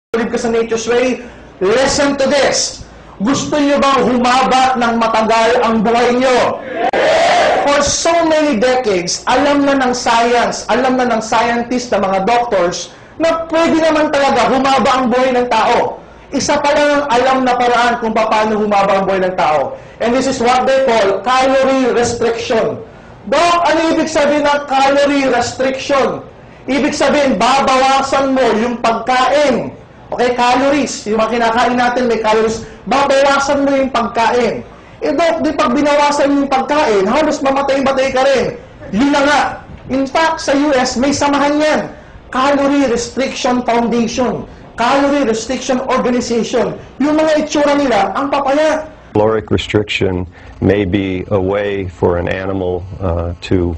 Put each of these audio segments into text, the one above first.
believe ka sa nature's way, listen to this. Gusto niyo bang humaba ng matagal ang buhay niyo? For so many decades, alam na ng science, alam na ng scientists, na mga doctors, na pwede naman talaga humaba ang buhay ng tao. Isa pa lang ang alam na paraan kung paano humaba ang buhay ng tao. And this is what they call calorie restriction. Doc, ano ibig sabihin ng calorie restriction? Ibig sabihin, babawasan mo yung pagkain. Okay, calories. Yung mga kinakain natin, may calories. Babawasan mo yung pagkain. Eh, Doc, di pag binawasan mo yung pagkain, halos mamatay-matay ka rin. Yun na nga. In fact, sa US, may samahan yan. Calorie Restriction Foundation. Calorie Restriction Organization. Yung mga itsura nila, ang papaya. Caloric restriction may be a way for an animal to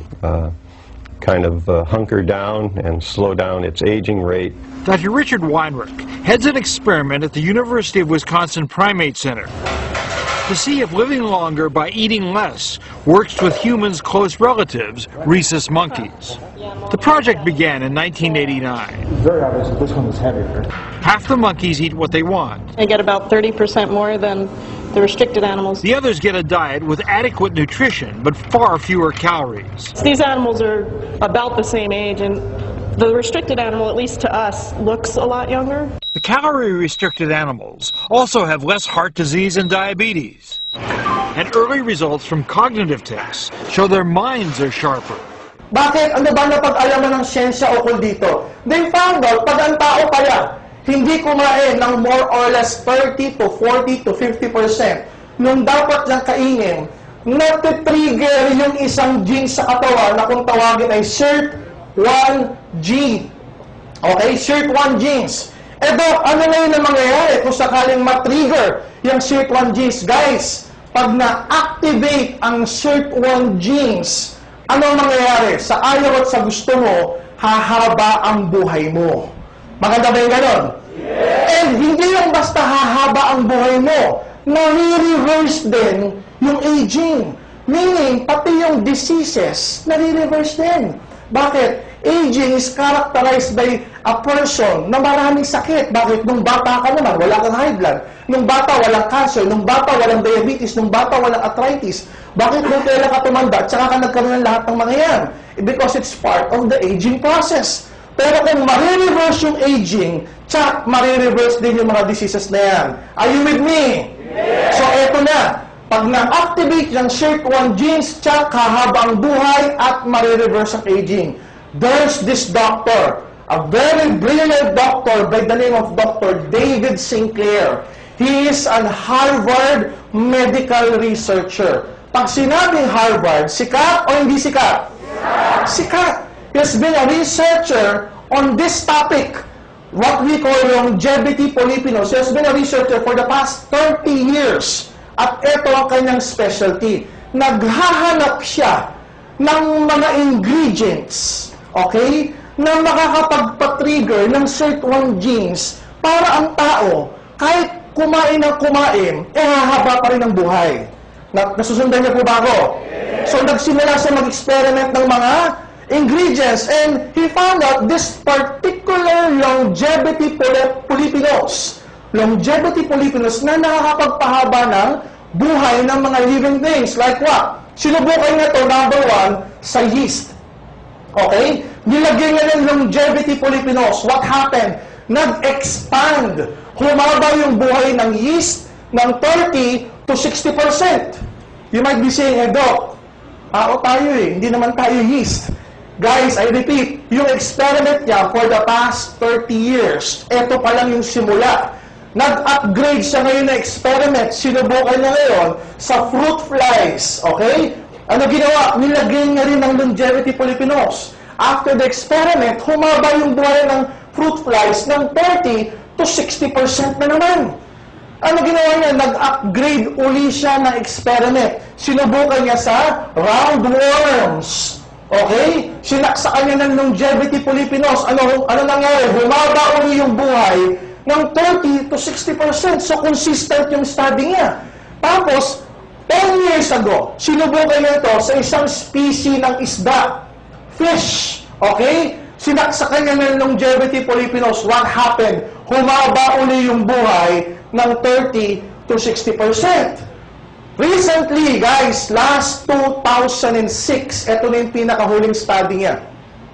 kind of hunker down and slow down its aging rate. Dr. Richard Weinrich heads an experiment at the University of Wisconsin Primate Center to see if living longer by eating less works with humans' close relatives, rhesus monkeys. The project began in 1989. Very obvious that this one is heavier. Half the monkeys eat what they want. They get about 30% more than the restricted animals. The others get a diet with adequate nutrition, but far fewer calories. These animals are about the same age, and the restricted animal, at least to us, looks a lot younger. The calorie-restricted animals also have less heart disease and diabetes. And early results from cognitive tests show their minds are sharper. Bakit? Ano ba napag-alaman ng siyensya ukol dito? They found out, pag ang tao pala, hindi kumain ng more or less 30 to 40 to 50% nung dapat lang kainin, natitrigger yung isang gene sa katawan na kung tawagin ay SIRT1 gene. Okay? SIRT1 genes. Eh, Doc, ano na yun ang mangyayari kung sakaling matrigger yung SIRT1 genes? Guys, pag na-activate ang SIRT1 genes, ano ang mangyayari? Sa ayaw at sa gusto mo, hahaba ang buhay mo. Maganda ba yung ganon? Yes. And hindi lang basta hahaba ang buhay mo, nare-reverse din yung aging. Meaning, pati yung diseases, nare-reverse din. Bakit? Aging is characterized by a person na maraming sakit. Bakit? Nung bata ka naman, wala kang high blood. Nung bata, walang cancer. Nung bata, walang diabetes. Nung bata, walang arthritis. Bakit nung kailan ka tumanda, tsaka ka nagkaroon ng lahat ng mga yan? Because it's part of the aging process. Pero kung marireverse yung aging, tsak, marireverse din yung mga diseases na yan. Are you with me? Yes. So, eto na. Pag na-activate yung SIRT1 genes, tsak, kahabang buhay at marireverse ang aging. There's this doctor, a very brilliant doctor by the name of Dr. David Sinclair. He is an Harvard medical researcher. Pag sinabing Harvard, sikat o hindi sikat? Sikat. He has been a researcher on this topic, what we call longevity polyphenols. He has been a researcher for the past 30 years. At ito ang kanyang specialty. Naghahanap siya ng mga ingredients, okay, na makakapagpa-trigger ng SIRT1 genes para ang tao, kahit kumain ng kumain, hahaba pa rin ang buhay. Nasusundan niyo po ba ako? So, nagsimula siya mag-experiment ng mga ingredients, and he found out this particular longevity polyphenols. Longevity polyphenols na nakakapagpahaba ng buhay ng mga living things. Like what? Sinubukan niya ito, number 1, sa yeast. Okay? Nilagyan niya ng longevity polyphenols. What happened? Nag-expand. Humaba yung buhay ng yeast ng 30 to 60%. You might be saying, Doc, tayo hindi naman tayo yeast. Guys, I repeat, yung experiment niya for the past 30 years, ito pa lang yung simula. Nag-upgrade siya ngayon na experiment, sinubukan niya ngayon sa fruit flies, okay? Ano ginawa? Nilagyan niya rin ng longevity polyphenols. After the experiment, humaba yung buhay ng fruit flies ng 30 to 60% na naman. Ano ginawa niya? Nag-upgrade uli siya ng experiment. Sinubukan niya sa roundworms. Okay? Sinaksakan niya ng longevity polyphenols. Ano nangyari? Humaba uli yung buhay ng 30 to 60%. So, consistent yung study niya. Tapos, 10 years ago, sinubukan niya ito sa isang species ng isda. Fish. Okay? Sinaksakan niya ng longevity polyphenols. What happened? humaba uli yung buhay ng 30 to 60%. Recently, guys, last 2006, ito na yung pinakahuling study niya.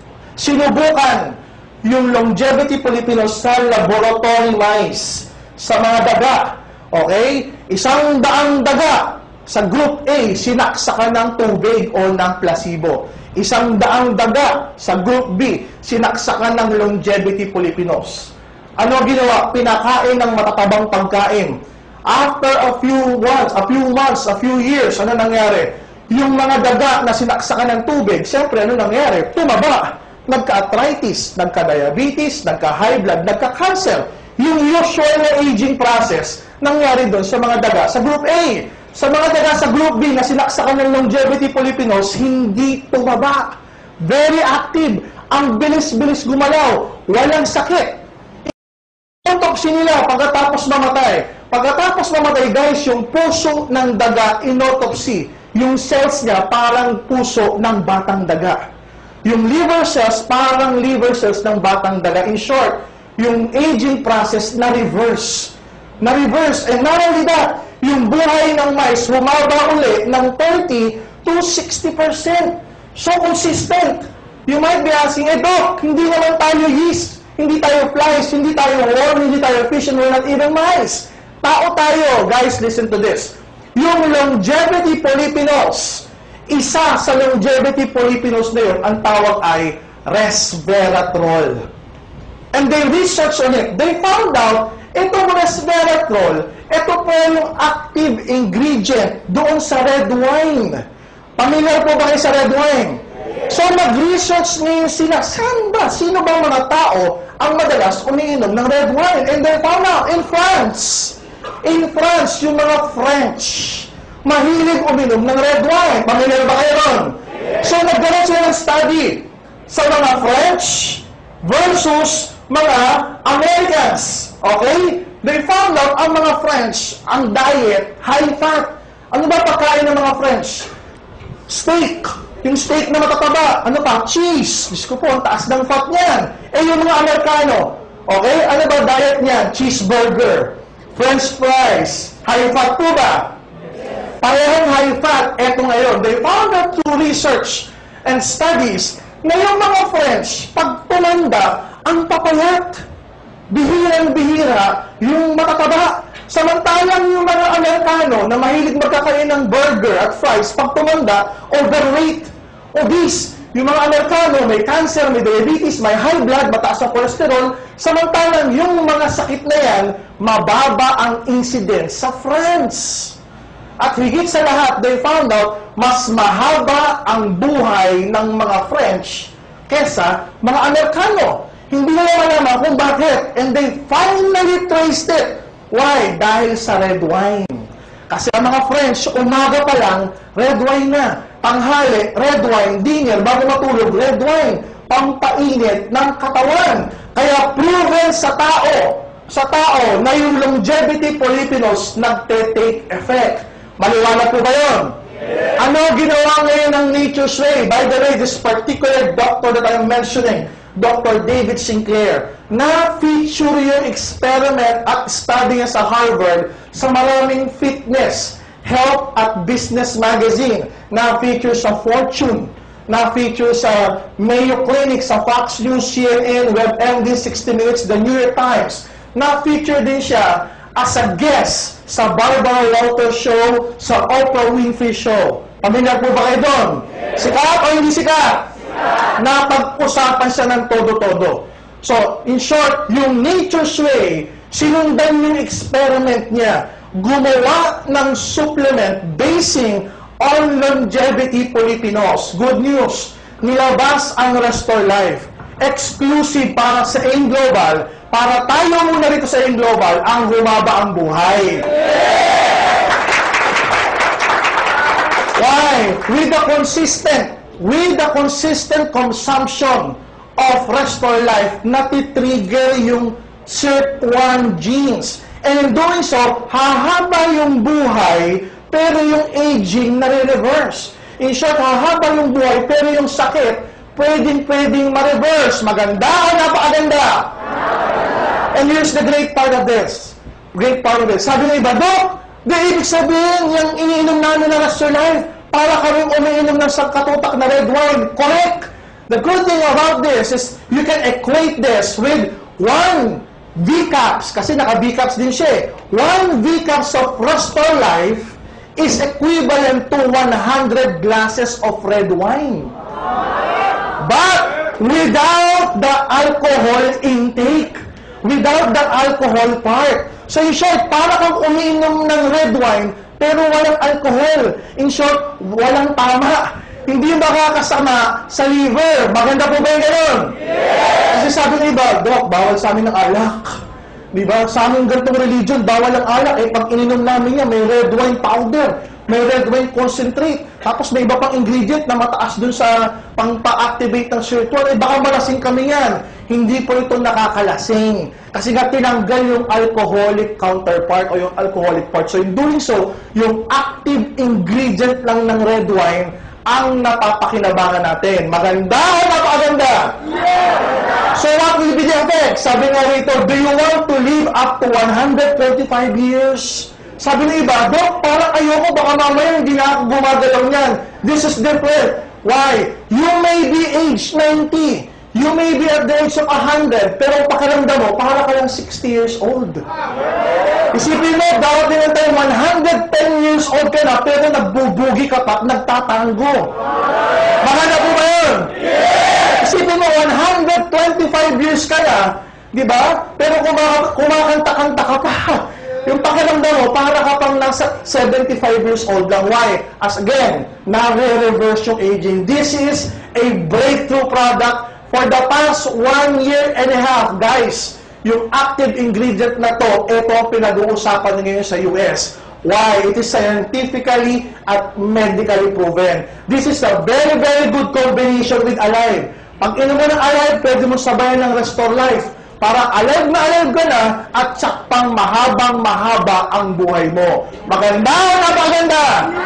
Sinubukan yung longevity Filipinos sa laboratory mice, sa mga daga. Okay? 100 daga sa group A, sinaksakan ng tubig o ng placebo. 100 daga sa group B, sinaksakan ng longevity Filipinos. Ano ginawa? Pinakain ng matatabang pagkain. After a few months, a few years, ano nangyari? Yung mga daga na sinaksakan ng tubig, siyempre, ano nangyari? Tumaba. Nagka-arthritis, nagka-diabetes, nagka-high blood, nagka-cancer. Yung usual na aging process, nangyari doon sa mga daga sa group A. Sa mga daga sa group B na sinaksakan ng longevity Filipinos, hindi tumaba. Very active. Ang bilis-bilis gumalaw. Walang sakit. Autopsy nila pagkatapos mamatay. Pagkatapos mamatay, guys, yung puso ng daga, inautopsy. Yung cells niya parang puso ng batang daga. Yung liver cells, parang liver cells ng batang daga. In short, yung aging process na-reverse. Na-reverse. And not only that, yung buhay ng mice humaba uli ng 30 to 60%. So consistent. You might be asking, Doc, hindi naman tayo yeast, hindi tayo flies, hindi tayo worm, hindi tayo fish, and we're not even mice. Tao tayo. Guys, listen to this. Yung longevity Filipinos, isa sa longevity Filipinos na yun, ang tawag ay resveratrol. And they researched on it. They found out, itong resveratrol, ito po yung active ingredient doon sa red wine. Pamilyar po ba kayo sa red wine? So, nag-research ngayon sila, sino ba mga tao ang madalas umiinom ng red wine? And they found out, in France, yung mga French, mahilig uminom ng red wine. Pamilyar ba kayo ron? So, nagkaroon sila ng study sa mga French versus mga Americans. Okay? They found out ang mga French, ang diet, high fat. Ano ba pagkain ng mga French? Steak. Yung steak na matataba. Ano pa? Cheese. Diyos ko po, ang taas ng fat niyan. Eh, yung mga Amerikano, okay? Ano ba diet niyan? Cheeseburger. French fries. High fat po ba? Parehong high fat. Eto ngayon. They found out through research and studies na yung mga French, pag tumanda, ang papayat. Bihirang-bihira yung matataba. Samantalang yung mga Amerikano na mahilig magkakain ng burger at fries, pag tumanda, overweight, obese. Yung mga Amerikano may cancer, may diabetes, may high blood, mataas ang cholesterol. Samantalang yung mga sakit na yan, mababa ang incidence sa France. At higit sa lahat, they found out, mas mahaba ang buhay ng mga French kesa mga Amerikano. Hindi nila malaman kung bakit. And they finally traced it. Why? Dahil sa red wine. Kasi ang mga French, umaga pa lang, red wine na. Tanghali, red wine. Dinner, bago matulog, red wine. Pampainit ng katawan. Kaya proven sa tao na yung longevity Filipinos nagte-take effect. Maliwanag po ba yun? Yes. Ano ginawa ngayon ng Nature's Way? By the way, this particular doctor that I'm mentioning, Dr. David Sinclair, na-feature yung experiment at study niya sa Harvard sa maraming fitness, health at business magazine, na-feature sa Fortune, na-feature sa Mayo Clinic, sa Fox News, CNN, WebMD, 60 Minutes, The New York Times. Na-feature din siya as a guest sa Barbara Walters Show, sa Oprah Winfrey Show. Pamilyar po ba kayo doon? Sikat o hindi sikat? Napag-usapan siya ng todo-todo. So, in short, yung Nature's Way, sinundan yung experiment niya. Gumawa ng supplement basing on longevity Filipinos. Good news, nilabas ang Restore Life. Exclusive para sa AIM Global. Para tayo muna rito sa AIM Global, ang humaba ang buhay. Why? With the consistent consumption of Restore Life, natitrigger yung SIRT1 genes. And in doing so, hahaba yung buhay, pero yung aging nare-reverse. In short, hahaba yung buhay, pero yung sakit, pwedeng ma-reverse. Maganda o napakaganda? And here's the great part of this. Great part of this. Sabi ng iba, Dok, di ibig sabihin, yung iniinom namin na Restore Life, para kaming umiinom ng sangkatutak na red wine. Correct! The good thing about this is you can equate this with 1 V-Caps, kasi naka-V-Caps din siya. 1 V-Caps of Restore Life is equivalent to 100 glasses of red wine. But without the alcohol intake, without the alcohol part. So in short, para kang umiinom ng red wine, pero walang alcohol. In short, walang tama. Hindi makakasama sa liver. Maganda po ba yung gano'n? Yes! Kasi sabi ng iba, Dok, bawal sa amin ng alak. Diba? Sa aming ganitong religion, bawal ang alak. Eh, pag ininom namin yan, may red wine powder, may red wine concentrate, tapos may iba pang ingredient na mataas dun sa pang-pa-activate ng sirtual. Eh, baka malasing kami yan. Hindi po ito nakakalasing. Kasi nga tinanggal yung alcoholic counterpart o yung alcoholic part. So in doing so, yung active ingredient lang ng red wine ang napapakinabangan natin. Maganda o napakaganda? Yeah! So what will be the effect? Sabi nga rito, do you want to live up to 125 years? Sabi ng iba, Dok, parang ayoko, baka mamaya hindi na ako gumagalaw niyan. This is different. Why? You may be age 90. You may be at the age of 100, pero pakiramdam mo, para ka lang 60 years old. Isipin mo, darating ang time, 110 years old ka na, pero nagbubugi ka pa, nagtatango. Maganda po ba yun? Isipin mo, 125 years ka na, di ba? Pero kumakanta-kanta ka pa. Yung pakiramdam mo, para ka pang nasa 75 years old lang. Why? As again, nare-reverse yung aging. This is a breakthrough product. For the past 1 year and a half, guys, yung active ingredient na to, ito ang pinag-uusapan ngayon sa US. Why? It is scientifically at medically proven. This is a very, very good combination with Alive. Pag inom mo ng Alive, pwede mo sabayan ng Restore Life. Para alive na alive ka na at sakpang mahabang-mahaba ang buhay mo. Maganda o napaganda?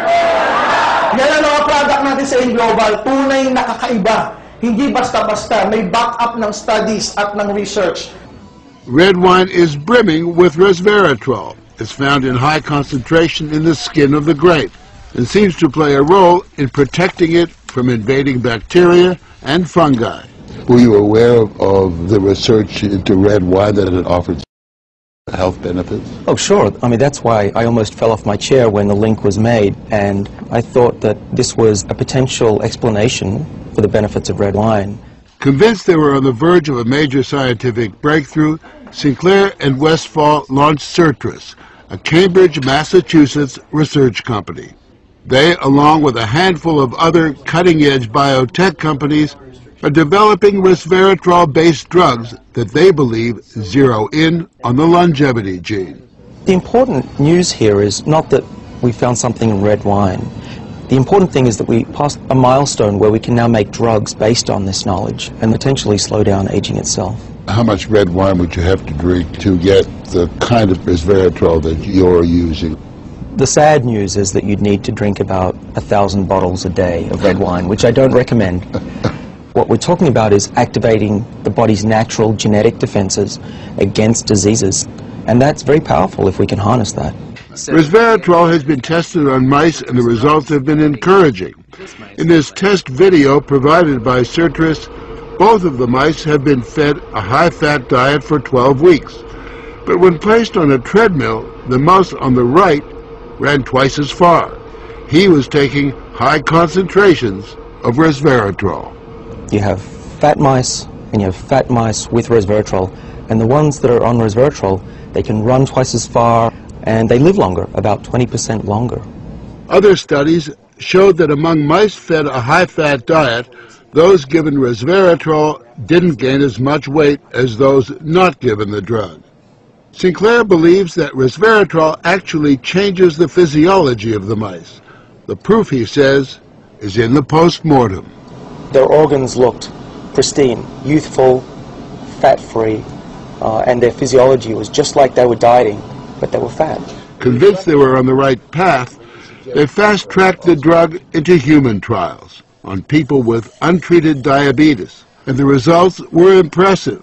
Yan ang mga product natin sa InGlobal. Tunay nakakaiba. Hindi basta-basta, may backup ng studies at ng research. Red wine is brimming with resveratrol. It's found in high concentration in the skin of the grape and seems to play a role in protecting it from invading bacteria and fungi. Were you aware of the research into red wine that it offered health benefits? Oh, sure. I mean, that's why I almost fell off my chair when the link was made, and I thought that this was a potential explanation for the benefits of red wine. Convinced they were on the verge of a major scientific breakthrough, Sinclair and Westphal launched Certris, a Cambridge, Massachusetts research company. They, along with a handful of other cutting-edge biotech companies, are developing resveratrol-based drugs that they believe zero in on the longevity gene. The important news here is not that we found something in red wine. The important thing is that we passed a milestone where we can now make drugs based on this knowledge and potentially slow down aging itself. How much red wine would you have to drink to get the kind of resveratrol that you're using? The sad news is that you'd need to drink about 1,000 bottles a day of red wine, which I don't recommend. What we're talking about is activating the body's natural genetic defenses against diseases, and that's very powerful if we can harness that. Resveratrol has been tested on mice, and the results have been encouraging. In this test video provided by Certris, both of the mice have been fed a high-fat diet for 12 weeks. But when placed on a treadmill, the mouse on the right ran twice as far. He was taking high concentrations of resveratrol. You have fat mice, and you have fat mice with resveratrol, and the ones that are on resveratrol, they can run twice as far, and they live longer, about 20% longer. Other studies showed that among mice fed a high-fat diet, those given resveratrol didn't gain as much weight as those not given the drug. Sinclair believes that resveratrol actually changes the physiology of the mice. The proof, he says, is in the post-mortem. Their organs looked pristine, youthful, fat-free, and their physiology was just like they were dieting, but they were fat. Convinced they were on the right path, they fast-tracked the drug into human trials on people with untreated diabetes, and the results were impressive.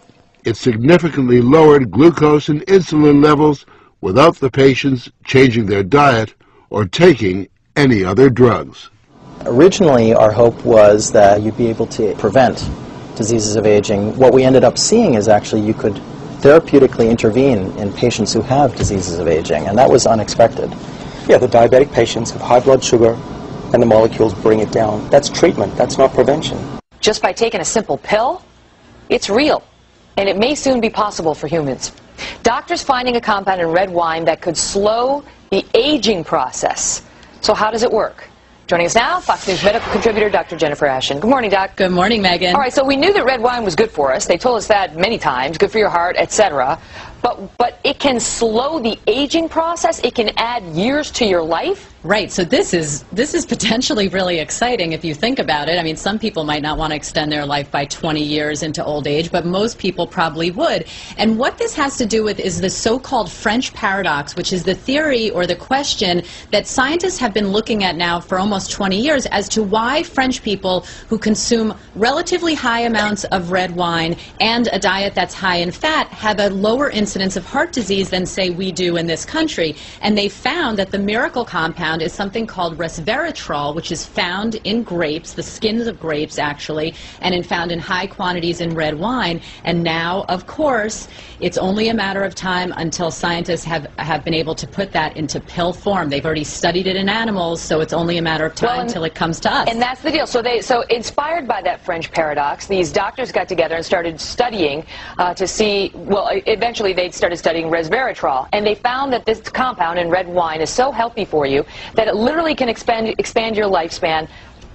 it significantly lowered glucose and insulin levels without the patients changing their diet or taking any other drugs. Originally, our hope was that you'd be able to prevent diseases of aging. What we ended up seeing is actually you could therapeutically intervene in patients who have diseases of aging, and that was unexpected. Yeah, the diabetic patients have high blood sugar, and the molecules bring it down. That's treatment, that's not prevention. Just by taking a simple pill, it's real, and it may soon be possible for humans. Doctors finding a compound in red wine that could slow the aging process. So how does it work? Joining us now, Fox News medical contributor Dr. Jennifer Ashen. Good morning, Doc. Good morning, Megan. All right, so we knew that red wine was good for us. They told us that many times, good for your heart, etc. But it can slow the aging process. It can add years to your life. Right, so this is potentially really exciting if you think about it. I mean, some people might not want to extend their life by 20 years into old age, but most people probably would. And what this has to do with is the so-called French paradox, which is the theory or the question that scientists have been looking at now for almost 20 years as to why French people who consume relatively high amounts of red wine and a diet that's high in fat have a lower incidence of heart disease than, say, we do in this country. And they found that the miracle compound is something called resveratrol, which is found in grapes, the skins of grapes actually, and found in high quantities in red wine. And now, of course, it's only a matter of time until scientists have been able to put that into pill form. They've already studied it in animals, so it's only a matter of time until it comes to us. And that's the deal. So inspired by that French paradox, these doctors got together and started studying to see, well, eventually they started studying resveratrol, and they found that this compound in red wine is so healthy for you that it literally can expand your lifespan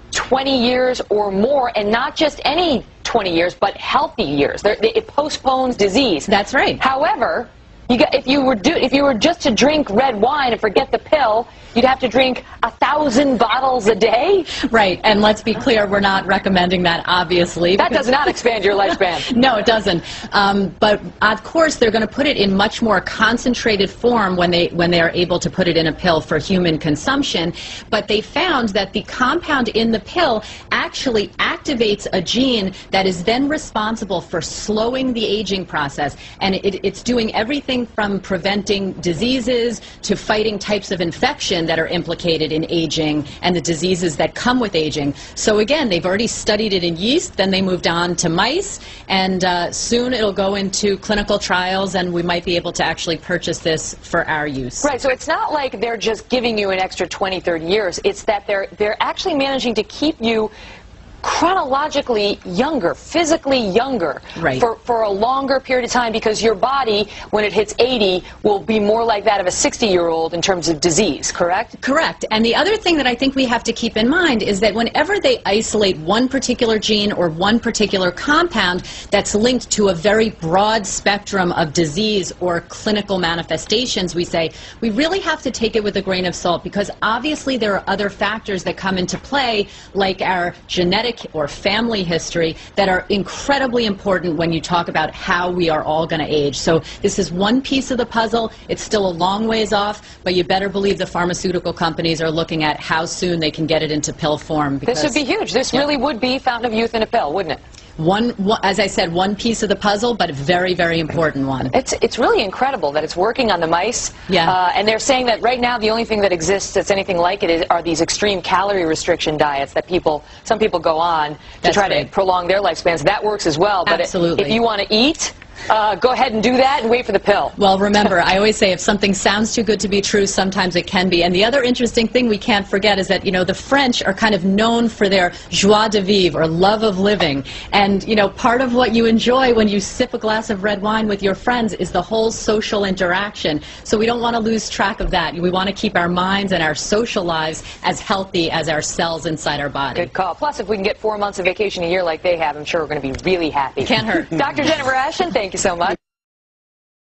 20 years or more, and not just any 20 years, but healthy years. It postpones disease. That's right. However, if you were just to drink red wine and forget the pill, you'd have to drink 1,000 bottles a day. Right, and let's be clear, we're not recommending that, obviously. That does not expand your lifespan. No, it doesn't. But of course, they're going to put it in much more concentrated form when they are able to put it in a pill for human consumption. But they found that the compound in the pill actually activates a gene that is then responsible for slowing the aging process, and it's doing everything from preventing diseases to fighting types of infection that are implicated in aging and the diseases that come with aging. So again, they've already studied it in yeast, then they moved on to mice, and soon it'll go into clinical trials, and we might be able to actually purchase this for our use. Right, so it's not like they're just giving you an extra 20, 30 years. It's that they're actually managing to keep you chronologically younger, physically younger, right, for a longer period of time, because your body, when it hits 80, will be more like that of a 60-year-old in terms of disease, correct? Correct. And the other thing that I think we have to keep in mind is that whenever they isolate one particular gene or one particular compound that's linked to a very broad spectrum of disease or clinical manifestations, we say we really have to take it with a grain of salt, because obviously there are other factors that come into play, like our genetic or family history, that are incredibly important when you talk about how we are all going to age. So this is one piece of the puzzle. It's still a long ways off, but you better believe the pharmaceutical companies are looking at how soon they can get it into pill form. This would be huge. This really would be fountain of youth in a pill, wouldn't it? As I said, one piece of the puzzle, but a very, very important one. It's really incredible that it's working on the mice. Yeah. And they're saying that right now the only thing that exists that's anything like it are these extreme calorie restriction diets that some people go on to try to prolong their lifespans. That works as well. But absolutely. If you want to eat, go ahead and do that and wait for the pill. Well, remember, I always say if something sounds too good to be true, sometimes it can be. And the other interesting thing we can't forget is that, you know, the French are kind of known for their joie de vivre, or love of living. And, you know, part of what you enjoy when you sip a glass of red wine with your friends is the whole social interaction. So we don't want to lose track of that. We want to keep our minds and our social lives as healthy as our cells inside our body. Good call. Plus, if we can get 4 months of vacation a year like they have, I'm sure we're going to be really happy. Can't hurt. Dr. Jennifer Ashen, thank you so much.